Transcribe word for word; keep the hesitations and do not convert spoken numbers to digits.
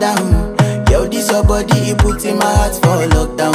down. Yo, this your body, it put in my heart for lockdown,